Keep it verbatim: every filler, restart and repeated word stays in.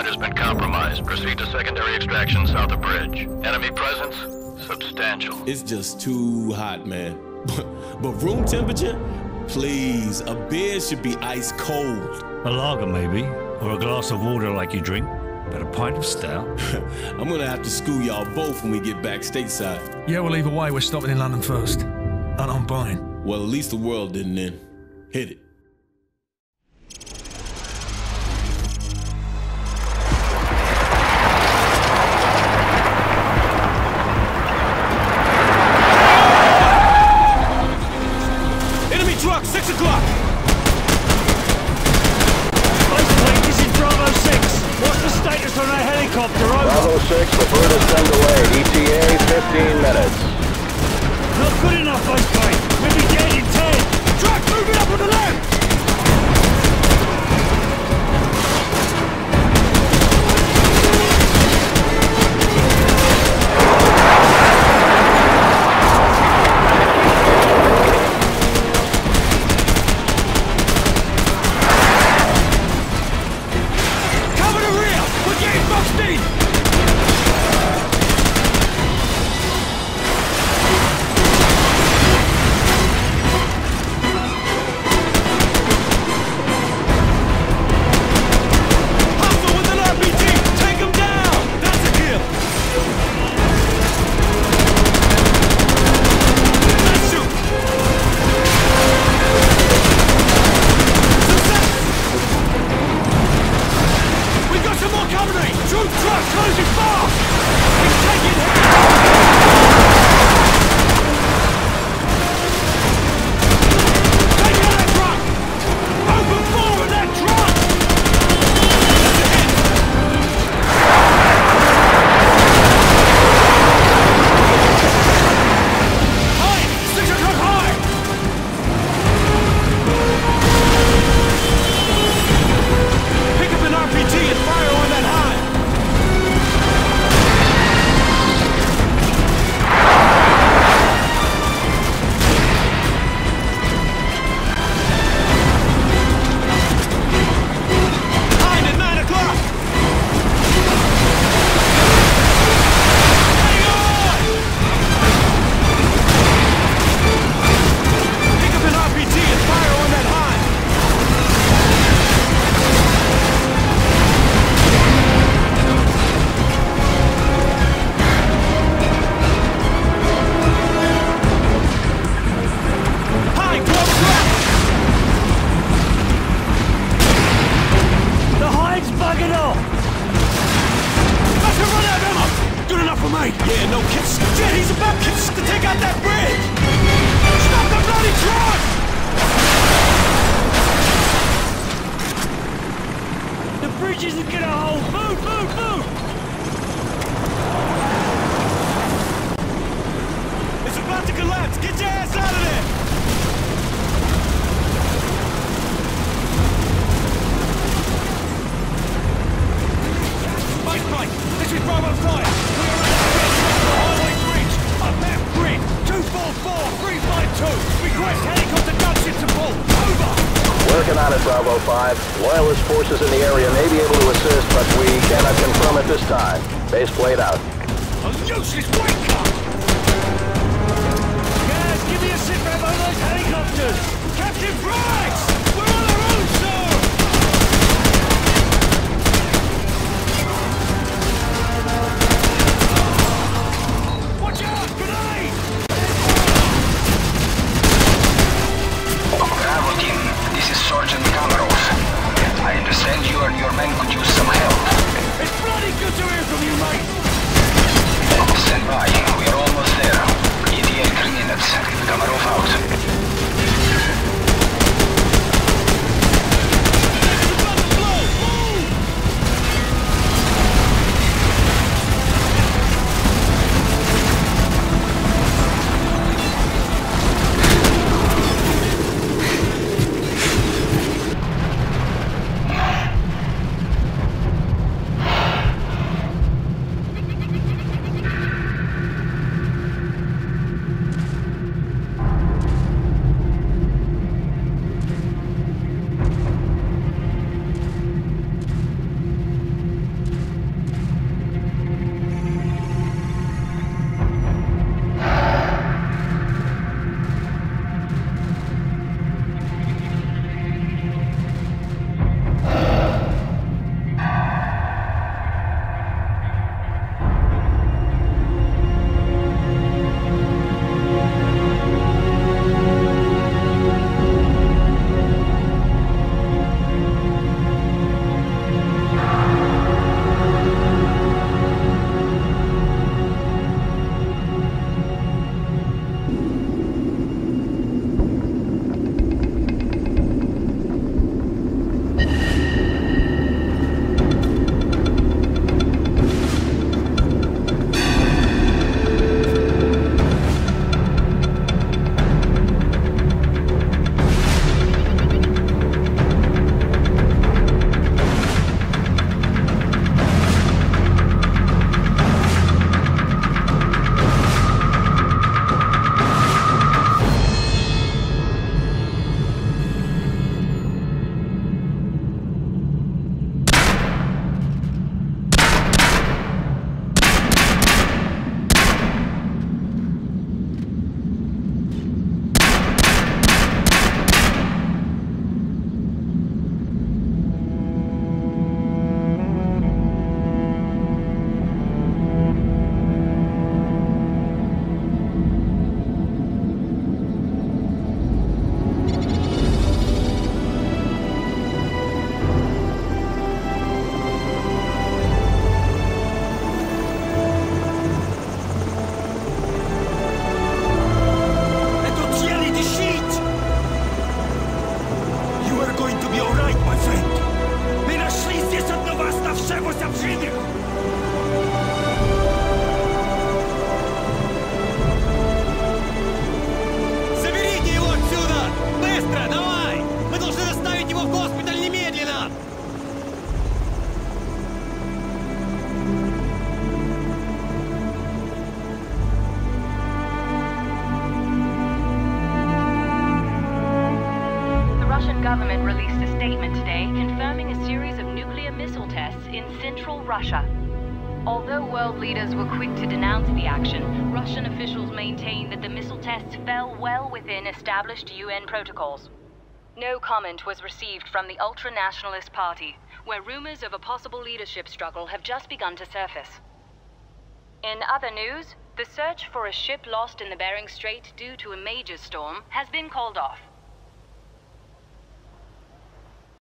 point has been compromised. Proceed to secondary extraction south of bridge. Enemy presence? Substantial. It's just too hot, man. But room temperature? Please, a beer should be ice cold. A lager, maybe. Or a glass of water like you drink. But a pint of stout? I'm gonna have to school y'all both when we get back stateside. Yeah, well, either way, we're stopping in London first. And I'm buying. Well, at least the world didn't end. Hit it. Enemy truck, six o'clock! Baseplate, this is Bravo six. What's the status on our helicopter? Over. Bravo six, the furthest underway. E T A, fifteen minutes. Not good enough, baseplate. We'll be dead in ten. Truck moving up on the left! Yeah, no kids. Shit, he's about kids to take out that bridge! Stop the bloody truck! The bridge isn't gonna hold. Move, move, move! It's about to collapse. Get your ass out of there! Mike, Mike, this is Bravo five. Highway bridge, up that grid. two four four, three five two. Request helicopter gunship support. Over. Working on it, Bravo five. Loyalist forces in the area may be able to assist, but we cannot confirm at this time. Base plate out. A useless wanker! Guys, give me a sit rep on those helicopters! Captain Price! We're on our own, sir! Watch out! Grenade! Bravo team, this is Sergeant Kamarov. I understand you and your men could use some help. It's bloody good to hear from you, mate! Stand by, we're almost there. E T A three minutes. Kamarov out. government released a statement today confirming a series of nuclear missile tests in central Russia. Although world leaders were quick to denounce the action, Russian officials maintain that the missile tests fell well within established U N protocols. No comment was received from the ultra-nationalist party, where rumors of a possible leadership struggle have just begun to surface. In other news, the search for a ship lost in the Bering Strait due to a major storm has been called off.